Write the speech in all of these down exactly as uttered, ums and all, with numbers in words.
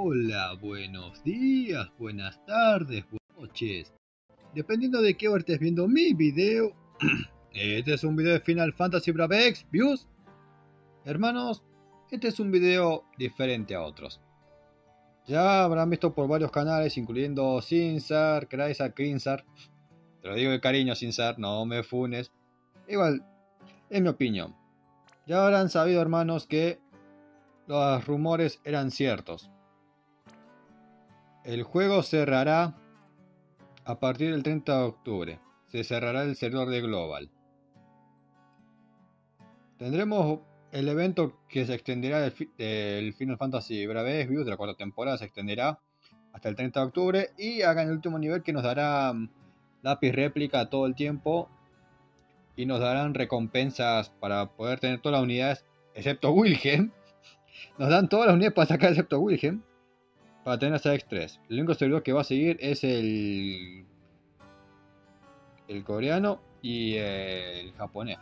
Hola, buenos días, buenas tardes, buenas noches. Dependiendo de qué hora estés viendo mi video. Este es un video de Final Fantasy Brave Exvius. Hermanos, este es un video diferente a otros. Ya habrán visto por varios canales, incluyendo Sinsar, Kraisar, Krinsar. Te lo digo de cariño, Sinsar, no me funes. Igual, es mi opinión. Ya habrán sabido, hermanos, que los rumores eran ciertos. El juego cerrará a partir del treinta de octubre. Se cerrará el servidor de Global. Tendremos el evento que se extenderá del, del Final Fantasy Brave Exvius de la cuarta temporada. Se extenderá hasta el treinta de octubre. Y hagan el último nivel que nos dará lápiz réplica todo el tiempo. Y nos darán recompensas para poder tener todas las unidades. Excepto Wilhelm. Nos dan todas las unidades para sacar excepto Wilhelm. Para tener hasta X tres. El único servidor que va a seguir es el... el coreano y el japonés.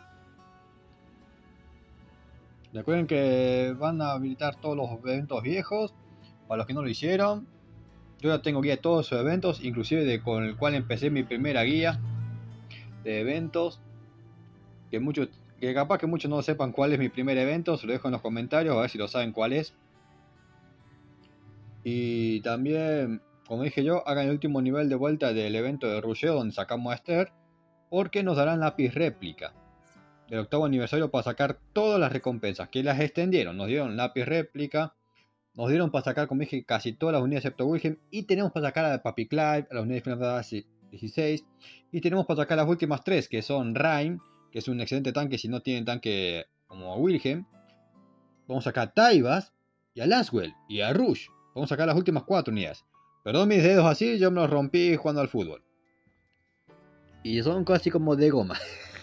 Recuerden que van a habilitar todos los eventos viejos. Para los que no lo hicieron, yo ya tengo guía de todos esos eventos, inclusive de con el cual empecé mi primera guía de eventos. Que muchos, que capaz que muchos no sepan cuál es mi primer evento, se lo dejo en los comentarios a ver si lo saben cuál es. Y también, como dije yo, hagan el último nivel de vuelta del evento de Rusheo donde sacamos a Esther, porque nos darán lápiz réplica del octavo aniversario para sacar todas las recompensas que las extendieron. Nos dieron lápiz réplica, nos dieron para sacar, como dije, casi todas las unidades excepto Wilhelm, y tenemos para sacar a Papi Clive, a las unidades de Final Fantasy dieciséis, y tenemos para sacar las últimas tres, que son Rain, que es un excelente tanque si no tienen tanque como Wilhelm. Vamos a sacar a Taibas, y a Laswell, y a Rush. Vamos a sacar las últimas cuatro unidades. Perdón mis dedos así, yo me los rompí jugando al fútbol. Y son casi como de goma.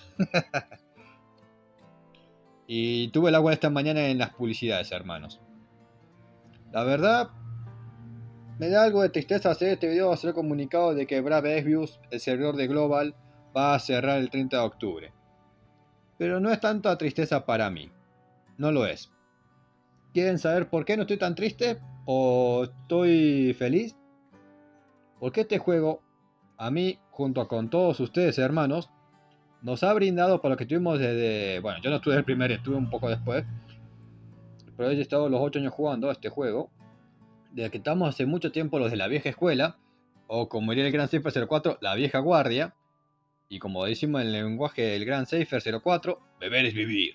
Y tuve el agua esta mañana en las publicidades, hermanos. La verdad, me da algo de tristeza hacer este video, hacer el comunicado de que Brave Exvius, el servidor de Global, va a cerrar el treinta de octubre. Pero no es tanta tristeza para mí. No lo es. ¿Quieren saber por qué no estoy tan triste? ¿O estoy feliz? Porque este juego, a mí, junto con todos ustedes, hermanos, nos ha brindado para lo que tuvimos desde... Bueno, yo no estuve el primer, estuve un poco después. Pero he estado los ocho años jugando a este juego. Desde que estamos hace mucho tiempo los de la vieja escuela. O como diría el Gran Cypher cero cuatro, la vieja guardia. Y como decimos en el lenguaje del Gran Cypher cero cuatro, beber es vivir.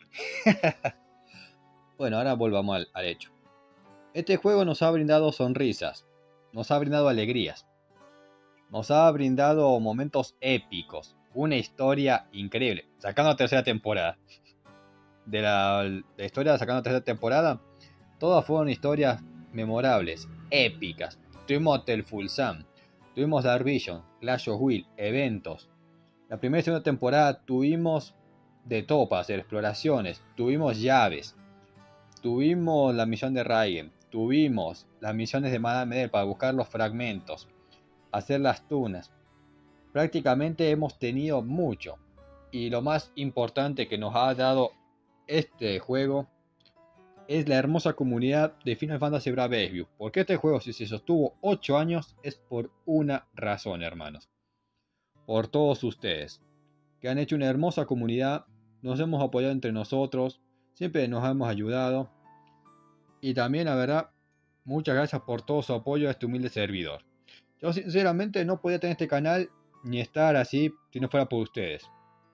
Bueno, ahora volvamos al, al hecho. Este juego nos ha brindado sonrisas. Nos ha brindado alegrías. Nos ha brindado momentos épicos. Una historia increíble. Sacando la tercera temporada. De la, la historia sacando la tercera temporada. Todas fueron historias memorables, épicas. Tuvimos Hotel Full Sun. Tuvimos Dark Vision, Clash of Will, eventos. La primera y segunda temporada tuvimos de todo para hacer exploraciones. Tuvimos llaves. Tuvimos la misión de Raigen. Tuvimos las misiones de Madame Medel para buscar los fragmentos. Hacer las tunas. Prácticamente hemos tenido mucho. Y lo más importante que nos ha dado este juego es la hermosa comunidad de Final Fantasy Brave Exvius. Porque este juego, si se sostuvo ocho años, es por una razón, hermanos. Por todos ustedes, que han hecho una hermosa comunidad, nos hemos apoyado entre nosotros, siempre nos hemos ayudado. Y también, la verdad, muchas gracias por todo su apoyo a este humilde servidor. Yo sinceramente no podía tener este canal ni estar así si no fuera por ustedes.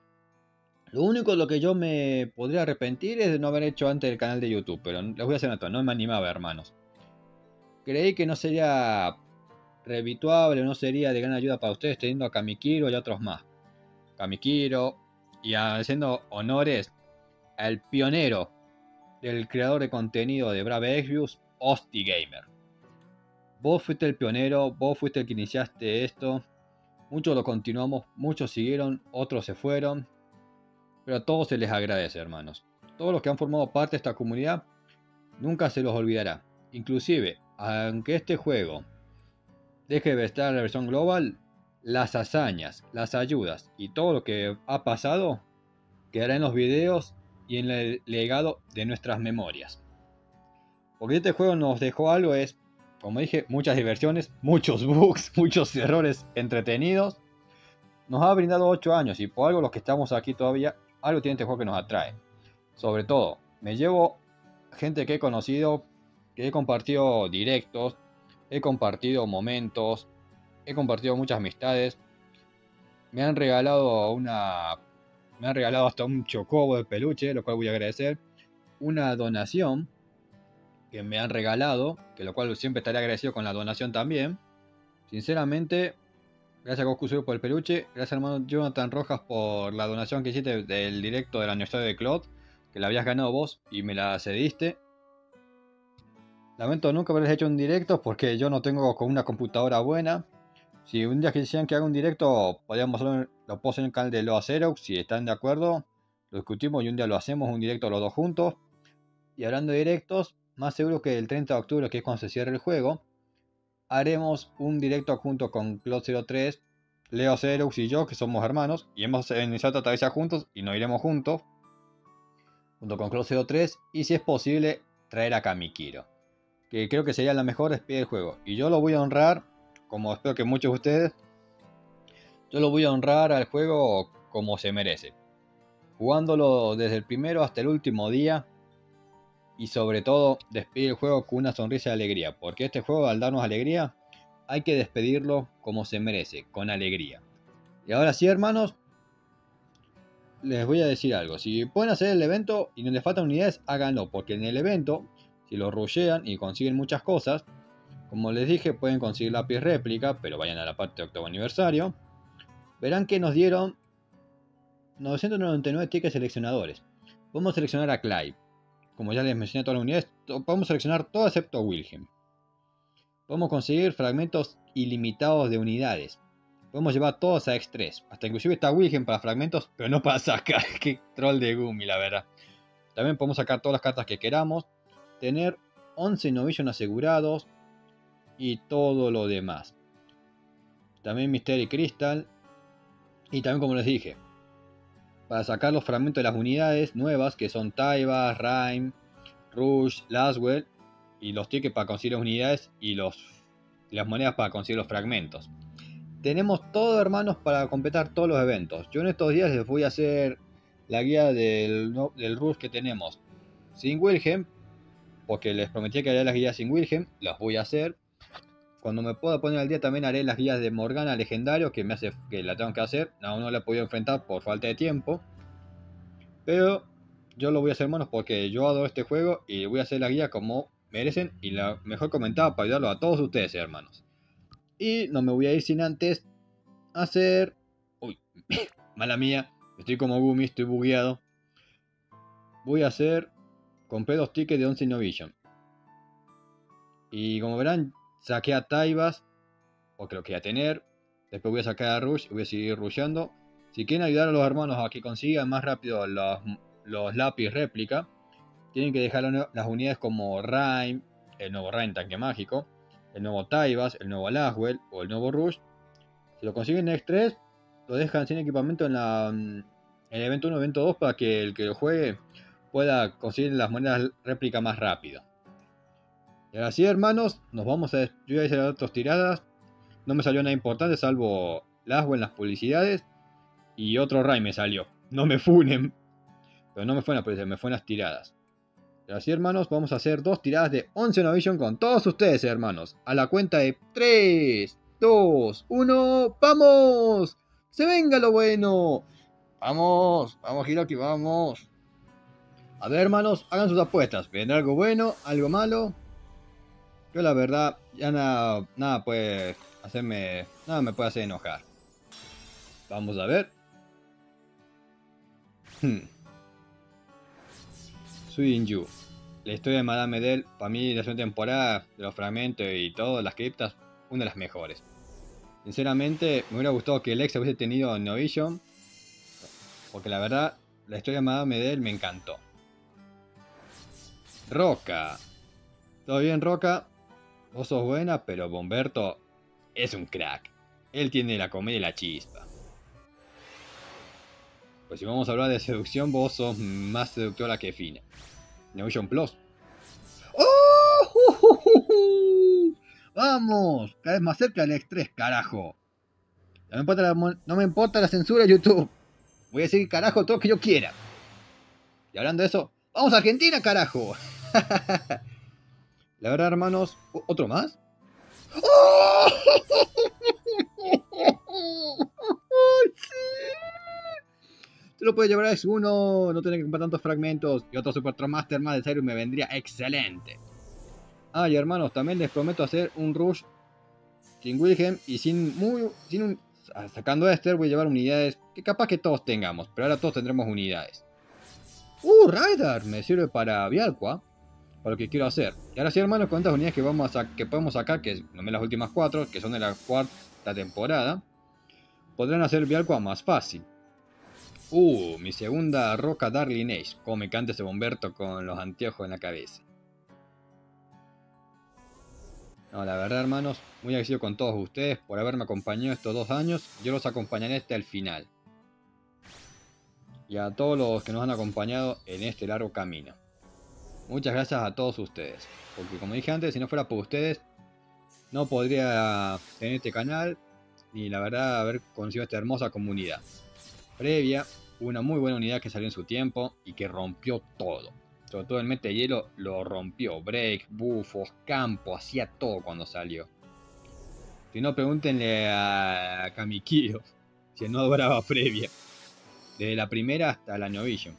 Lo único de lo que yo me podría arrepentir es de no haber hecho antes el canal de YouTube, pero les voy a hacer nota, no me animaba, hermanos. Creí que no sería revituable, no sería de gran ayuda para ustedes teniendo a Kamikiro y a otros más. Kamikiro, y haciendo honores al pionero del creador de contenido de Brave Exvius, OstiGamer. Vos fuiste el pionero, vos fuiste el que iniciaste esto. Muchos lo continuamos, muchos siguieron, otros se fueron. Pero a todos se les agradece, hermanos. Todos los que han formado parte de esta comunidad, nunca se los olvidará. Inclusive, aunque este juego deje de estar en la versión global, las hazañas, las ayudas y todo lo que ha pasado quedará en los videos y en el legado de nuestras memorias. Porque este juego nos dejó algo es como dije, muchas diversiones, muchos bugs, muchos errores entretenidos. Nos ha brindado ocho años y por algo los que estamos aquí todavía, algo tiene este juego que nos atrae. Sobre todo, me llevo gente que he conocido, que he compartido directos, he compartido momentos, he compartido muchas amistades. Me han regalado una... Me han regalado hasta un chocobo de peluche, lo cual voy a agradecer. Una donación que me han regalado, que lo cual siempre estaré agradecido con la donación también. Sinceramente, gracias a Goku Zero por el peluche, gracias hermano Jonathan Rojas por la donación que hiciste del directo del aniversario de Claude, que la habías ganado vos y me la cediste. Lamento nunca haberles hecho un directo porque yo no tengo con una computadora buena. Si un día quisieran que haga un directo, podríamos hacerlo, lo puedo hacer en el canal de Loa Zero, si están de acuerdo. Lo discutimos y un día lo hacemos, un directo los dos juntos. Y hablando de directos, más seguro que el treinta de octubre, que es cuando se cierre el juego, haremos un directo junto con Claude cero tres, Leo Xerox y yo, que somos hermanos, y hemos iniciado esta travesía juntos y nos iremos juntos, junto con Claude cero tres, y si es posible, traer a Kamikiro, que creo que sería la mejor espía del juego. Y yo lo voy a honrar, como espero que muchos de ustedes, yo lo voy a honrar al juego como se merece, jugándolo desde el primero hasta el último día. Y sobre todo, despedir el juego con una sonrisa de alegría. Porque este juego, al darnos alegría, hay que despedirlo como se merece, con alegría. Y ahora sí, hermanos, les voy a decir algo. Si pueden hacer el evento y no les faltan unidades, háganlo. Porque en el evento, si lo rushean y consiguen muchas cosas, como les dije, pueden conseguir lápiz réplica, pero vayan a la parte de octavo aniversario. Verán que nos dieron novecientos noventa y nueve tickets seleccionadores. Podemos seleccionar a Clive. Como ya les mencioné todas las unidades, podemos seleccionar todo excepto Wilhelm. Podemos conseguir fragmentos ilimitados de unidades. Podemos llevar todos a X tres. Hasta inclusive está Wilhelm para fragmentos, pero no para sacar. Qué troll de Gumi, la verdad. También podemos sacar todas las cartas que queramos. Tener once Innovation asegurados. Y todo lo demás. También Mystery Crystal. Y también, como les dije, para sacar los fragmentos de las unidades nuevas, que son Taiba, Rhyme, Rush, Laswell, y los tickets para conseguir las unidades y los, las monedas para conseguir los fragmentos. Tenemos todo, hermanos, para completar todos los eventos. Yo en estos días les voy a hacer la guía del, del Rush que tenemos sin Wilhelm, porque les prometí que haría las guías sin Wilhelm, las voy a hacer. Cuando me pueda poner al día también haré las guías de Morgana legendario, que me hace que la tengo que hacer. Aún no la he podido enfrentar por falta de tiempo, pero yo lo voy a hacer, hermanos, porque yo adoro este juego y voy a hacer la guía como merecen y la mejor comentada para ayudarlo a todos ustedes, hermanos. Y no me voy a ir sin antes hacer... Uy, mala mía, estoy como Gumi, estoy bugueado. Voy a hacer... Compré dos tickets de once Innovation. Y como verán, saqué a Taibas, porque lo quería tener. Después voy a sacar a Rush y voy a seguir rusheando. Si quieren ayudar a los hermanos a que consigan más rápido los, los lápiz réplica, tienen que dejar las unidades como Rhyme, el nuevo Rhyme tanque mágico, el nuevo Taibas, el nuevo Laswell o el nuevo Rush. Si lo consiguen en X tres, lo dejan sin equipamiento en, la, en el evento uno, evento dos, para que el que lo juegue pueda conseguir las monedas réplica más rápido. Y ahora sí, hermanos, nos vamos a... Yo ya hice las otras tiradas. No me salió nada importante salvo Laswell en las publicidades. Y otro Rhyme me salió. No me funen. Pero no me fue en la publicidad, me fue en las tiradas. Y así, hermanos, vamos a hacer dos tiradas de once Innovation con todos ustedes, hermanos. A la cuenta de tres, dos, uno, ¡vamos! ¡Se venga lo bueno! ¡Vamos! ¡Vamos, Hiroki, vamos! A ver, hermanos, hagan sus apuestas. ¿Vendrá algo bueno? ¿Algo malo? Yo la verdad, ya nada, nada puede hacerme... Nada me puede hacer enojar. Vamos a ver. Hmm. Suinju. La historia de Madame Medel, para mí la segunda temporada, de los fragmentos y todas las criptas, una de las mejores. Sinceramente, me hubiera gustado que el ex hubiese tenido Innovation, porque la verdad, la historia de Madame Medel me encantó. Roca. ¿Todo bien, Roca? Vos sos buena, pero Bomberto es un crack. Él tiene la comedia y la chispa. Pues si vamos a hablar de seducción, vos sos más seductora que fina. Innovation Plus. ¡Oh! ¡Vamos! Cada vez más cerca del estrés, carajo. No me importa la, no me importa la censura de YouTube. Voy a decir carajo todo lo que yo quiera. Y hablando de eso, ¡vamos a Argentina, carajo! La verdad, hermanos, ¿otro más? ¡Oh! Se lo puede llevar a X uno, no tener que comprar tantos fragmentos. Y otro Super Master más de serio me vendría excelente. Ah, y hermanos, también les prometo hacer un rush sin Wilhelm y sin muy. Sin un, sacando a Esther, voy a llevar unidades que capaz que todos tengamos, pero ahora todos tendremos unidades. Uh, Raidar, me sirve para Vialqua, para lo que quiero hacer. Y ahora sí, hermanos, con estas unidades que, vamos a, que podemos sacar, que nomé las últimas cuatro, que son de la cuarta temporada, podrán hacer Vialqua más fácil. Uh, mi segunda roca Darling Age. Como me canta ese Bomberto con los anteojos en la cabeza. No, la verdad, hermanos, muy agradecido con todos ustedes por haberme acompañado estos dos años. Yo los acompañaré hasta el final. Y a todos los que nos han acompañado en este largo camino. Muchas gracias a todos ustedes. Porque como dije antes, si no fuera por ustedes, no podría tener este canal. Ni la verdad haber conocido esta hermosa comunidad. Previa, una muy buena unidad que salió en su tiempo y que rompió todo. Sobre todo el Mete Hielo lo rompió. Break, bufos, campo, hacía todo cuando salió. Si no, pregúntenle a Kamikyo si no adoraba Previa. Desde la primera hasta la Novision.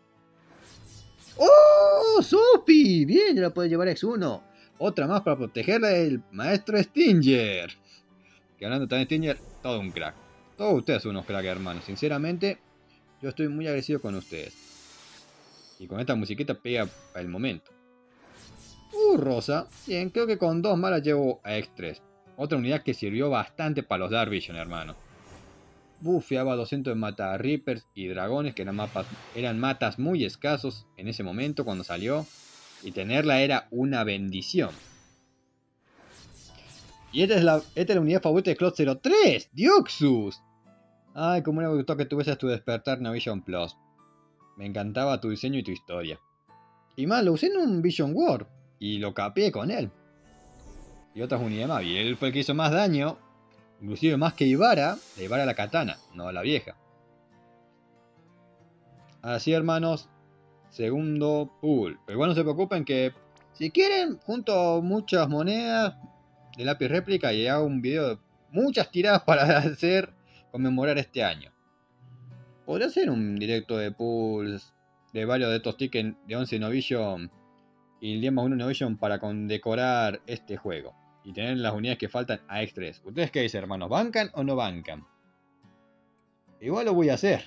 ¡Oh! ¡Sophie! Bien, ya la puede llevar X uno. Otra más para protegerla del maestro Stinger. Que hablando también de Stinger, todo un crack. Todos ustedes son unos crack, hermanos. Sinceramente, yo estoy muy agradecido con ustedes. Y con esta musiquita pega para el momento. Uh, Rosa. Bien, creo que con dos malas llevo a X tres. Otra unidad que sirvió bastante para los Dark Vision, hermano. Bufeaba doscientos de mata Reapers y dragones, que eran, mapas, eran matas muy escasos en ese momento cuando salió. Y tenerla era una bendición. Y esta es la, esta es la unidad favorita de Cloud cero tres. ¡Dioxus! Ay, como me gustó que tuvieses tu despertar Navision Plus. Me encantaba tu diseño y tu historia. Y más, lo usé en un Vision War. Y lo capeé con él. Y otras unidades más. Y él fue el que hizo más daño. Inclusive más que Ibarra. De Ibarra la katana, no la vieja. Así, hermanos. Segundo pool. Pero igual no se preocupen que si quieren, junto muchas monedas de lápiz réplica y hago un video de muchas tiradas para hacer conmemorar este año. Podría hacer un directo de pools de varios de estos tickets de once Novision y el diez más uno Novision para condecorar este juego. Y tener las unidades que faltan a X tres. ¿Ustedes qué dicen, hermanos? ¿Bancan o no bancan? Igual lo voy a hacer.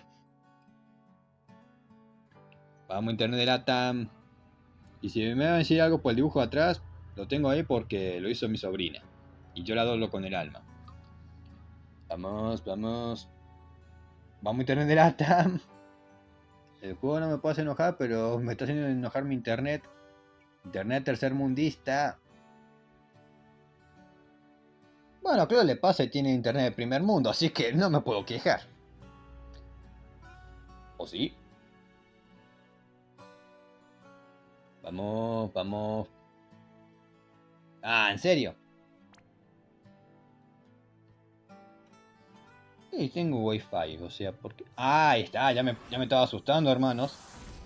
Vamos a internet de LATAM. Y si me van a decir algo por el dibujo de atrás, lo tengo ahí porque lo hizo mi sobrina. Y yo la adoro con el alma. Vamos, vamos. Vamos a internet de LATAM. El juego no me puede hacer enojar, pero me está haciendo enojar mi internet. Internet tercermundista. Bueno, claro, le pasa y tiene internet de primer mundo, así que no me puedo quejar. ¿O sí? Vamos, vamos. Ah, ¿en serio? Sí, tengo wifi, o sea, porque... Ah, ahí está, ya me, ya me estaba asustando, hermanos.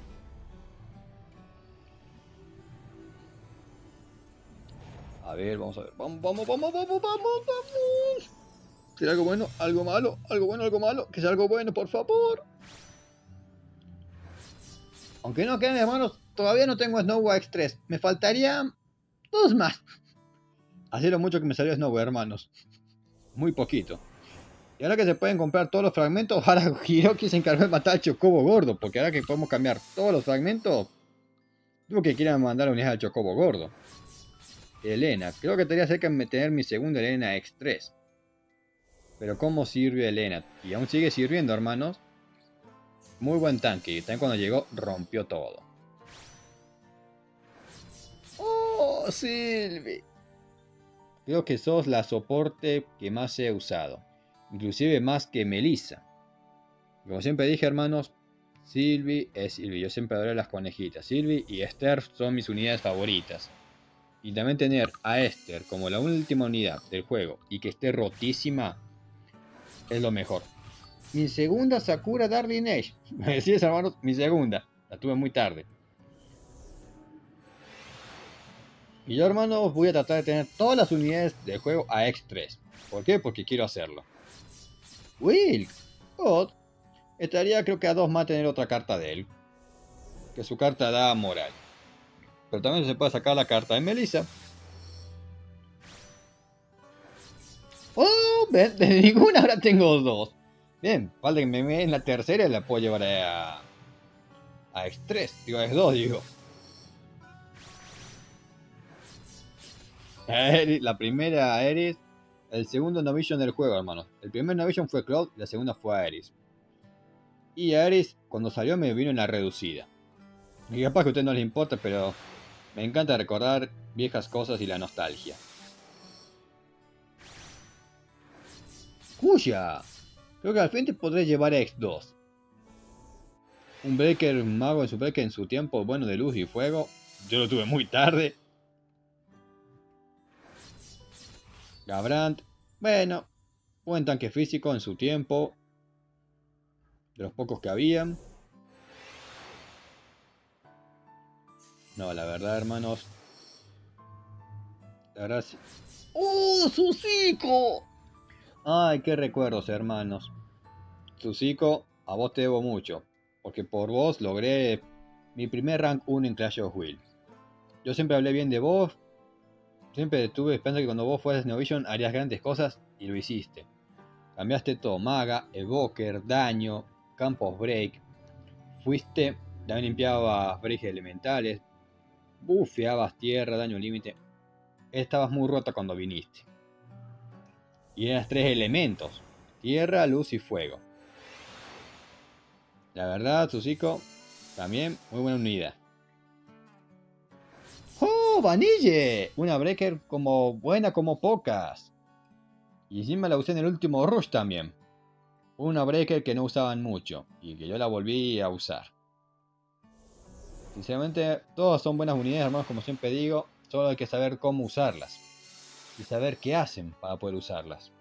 A ver, vamos a ver. Vamos, vamos, vamos, vamos, vamos, vamos. ¿Será algo bueno? ¿Algo malo? ¿Algo bueno? ¿Algo malo? Que sea algo bueno, por favor. Aunque no queden, hermanos, todavía no tengo Snow X tres. Me faltarían dos más. Así lo mucho que me salió Snow, hermanos. Muy poquito. Y ahora que se pueden comprar todos los fragmentos, ahora Hiroki se encargó de matar al Chocobo gordo. Porque ahora que podemos cambiar todos los fragmentos, dudo que quieran mandar unidades al Chocobo gordo. Elena. Creo que tendría cerca de tener mi segunda Elena X tres. Pero ¿cómo sirve Elena? Y aún sigue sirviendo, hermanos. Muy buen tanque. Y también cuando llegó, rompió todo. ¡Oh, Sylvie! Creo que sos la soporte que más he usado. Inclusive más que Melissa. Como siempre dije, hermanos, Sylvie es Sylvie. Yo siempre adoro las conejitas. Sylvie y Esther son mis unidades favoritas. Y también tener a Esther como la última unidad del juego y que esté rotísima es lo mejor. Mi segunda Sakura Darling Age. Me decías, hermanos, mi segunda. La tuve muy tarde. Y yo, hermanos, voy a tratar de tener todas las unidades del juego a X tres. ¿Por qué? Porque quiero hacerlo. Will, God, estaría creo que a dos más tener otra carta de él. Que su carta da moral. Pero también se puede sacar la carta de Melissa. Oh, de, de ninguna ahora tengo dos. Bien, falta que me me en la tercera y la puedo llevar a, a X tres. Digo, a X dos, digo. Aeris, la primera Aeris. El segundo Novision del juego, hermano. El primer Novision fue Cloud, la segunda fue Aeris. Y Aeris, cuando salió, me vino en la reducida. Y capaz que a usted no les importa, pero me encanta recordar viejas cosas y la nostalgia. ¡Cuya! Creo que al frente podré llevar a X dos. Un Breaker mago en su breaker en su tiempo bueno de luz y fuego. Yo lo tuve muy tarde. Gabrant. Bueno, buen tanque físico en su tiempo. De los pocos que habían. No, la verdad, hermanos. La verdad sí. ¡Oh, Susico! Ay, qué recuerdos, hermanos. Susico, a vos te debo mucho. Porque por vos logré mi primer rank uno en Clash of Will. Yo siempre hablé bien de vos. Siempre estuve esperando que cuando vos fueras Novision harías grandes cosas y lo hiciste. Cambiaste todo, Maga, Evoker, Daño, Campos Break. Fuiste, también limpiabas breaks elementales. Bufeabas tierra, daño límite. Estabas muy rota cuando viniste. Y eras tres elementos. Tierra, luz y fuego. La verdad, Susico, también muy buena unidad. ¡Oh, Vanille! Una breaker como buena como pocas. Y encima la usé en el último rush también. Una breaker que no usaban mucho. Y que yo la volví a usar. Sinceramente, todas son buenas unidades, hermanos, como siempre digo. Solo hay que saber cómo usarlas. Y saber qué hacen para poder usarlas.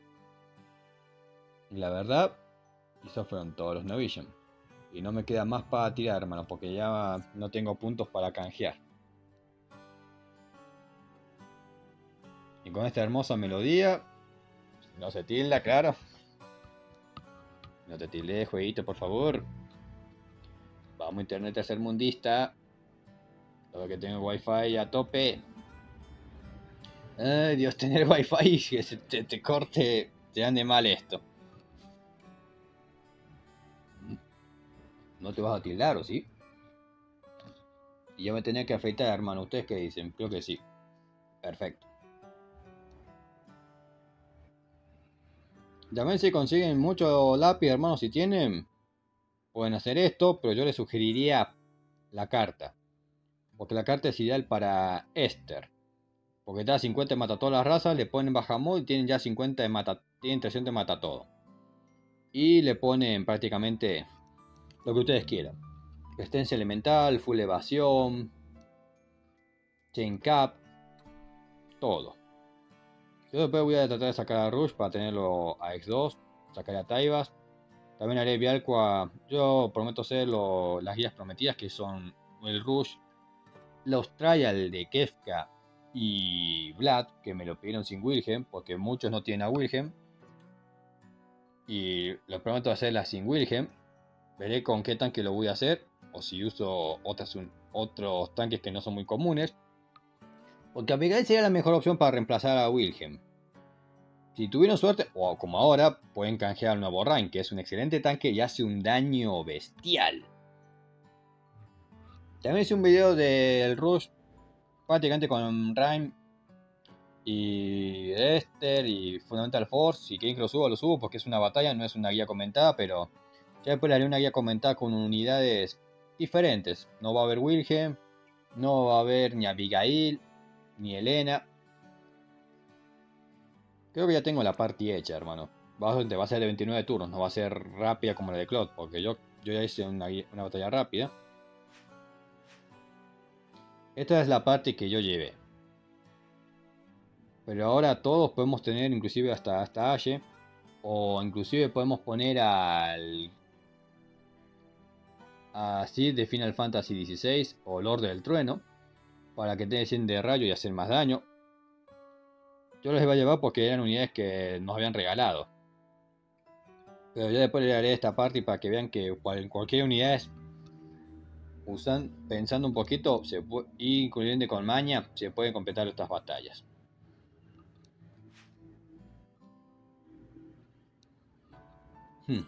Y la verdad, esos fueron todos los Novision. Y no me queda más para tirar, hermano, porque ya no tengo puntos para canjear. Y con esta hermosa melodía, no se tilda, claro. No te tilde, jueguito, por favor. Vamos, internet tercermundista. Todo que tenga wifi a tope. Ay, Dios, tener wifi y que se te, te corte, te ande mal esto. No te vas a tildar, ¿o sí? Y yo me tenía que afeitar, hermano. ¿Ustedes qué dicen? Creo que sí. Perfecto. También si consiguen mucho lápiz, hermano, si tienen, pueden hacer esto, pero yo les sugeriría la carta. Porque la carta es ideal para Esther. Porque te da cincuenta de mata todas las razas, le ponen Bahamut y tienen ya cincuenta de mata, tienen trescientos de mata todo. Y le ponen prácticamente lo que ustedes quieran. Resistencia elemental, full evasión, chain cap, todo. Yo después voy a tratar de sacar a Rush para tenerlo a X dos, sacar a Taibas. También haré Vialqua. Yo prometo hacer lo, las guías prometidas, que son el Rush, los Trial de Kefka y Vlad, que me lo pidieron sin Wilhelm, porque muchos no tienen a Wilhelm. Y lo prometo hacerlas sin Wilhelm. Veré con qué tanque lo voy a hacer, o si uso otras, otros tanques que no son muy comunes. Porque Abigail sería la mejor opción para reemplazar a Wilhelm. Si tuvieron suerte, o como ahora, pueden canjear al nuevo Rain, que es un excelente tanque y hace un daño bestial. También hice un video del Rush prácticamente con Rain y Esther y Fundamental Force. Si quieren que lo suba, lo subo porque es una batalla, no es una guía comentada, pero ya después le haré una guía comentada con unidades diferentes. No va a haber Wilhelm, no va a haber ni Abigail, ni Elena. Creo que ya tengo la party hecha, hermano. Va a, va a ser de veintinueve turnos, no va a ser rápida como la de Cloud, porque yo, yo ya hice una, una batalla rápida. Esta es la party que yo llevé. Pero ahora todos podemos tener inclusive hasta, hasta Ashe. O inclusive podemos poner al... a Sid de Final Fantasy dieciséis o Lord del Trueno. Para que tenga cien de rayo y hacer más daño. Yo los iba a llevar porque eran unidades que nos habían regalado. Pero ya después le haré esta parte para que vean que cualquier unidad es... Usan, pensando un poquito, se puede, incluyendo con maña, se pueden completar estas batallas. Hmm.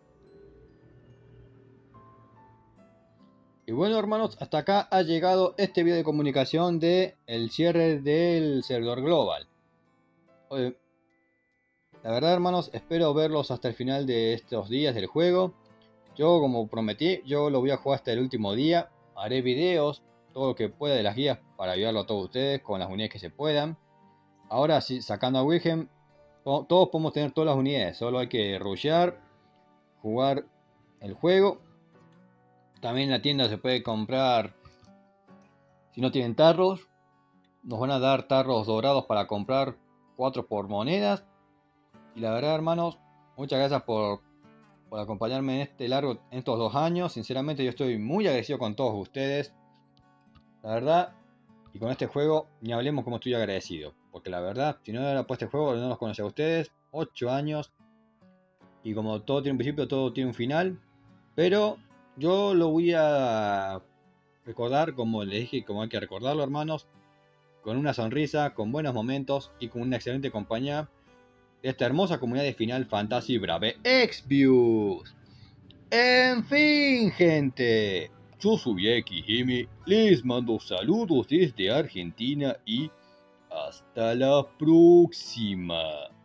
Y bueno, hermanos, hasta acá ha llegado este video de comunicación de el cierre del servidor global. Oye, la verdad, hermanos, espero verlos hasta el final de estos días del juego. Yo, como prometí, yo lo voy a jugar hasta el último día. Haré videos, todo lo que pueda de las guías para ayudarlo a todos ustedes con las unidades que se puedan. Ahora sí, sacando a Wilhelm, todos podemos tener todas las unidades. Solo hay que rushear, jugar el juego. También en la tienda se puede comprar, si no tienen tarros, nos van a dar tarros dorados para comprar cuatro por monedas. Y la verdad, hermanos, muchas gracias por, por acompañarme en este largo, en estos dos años. Sinceramente yo estoy muy agradecido con todos ustedes. La verdad, y con este juego ni hablemos como estoy agradecido. Porque la verdad, si no era por este juego, no los conocía a ustedes. ocho años. Y como todo tiene un principio, todo tiene un final. Pero yo lo voy a recordar como les dije, como hay que recordarlo, hermanos. Con una sonrisa, con buenos momentos y con una excelente compañía de esta hermosa comunidad de Final Fantasy Brave Exvius. En fin, gente. Yo soy Ekihime, les mando saludos desde Argentina y hasta la próxima.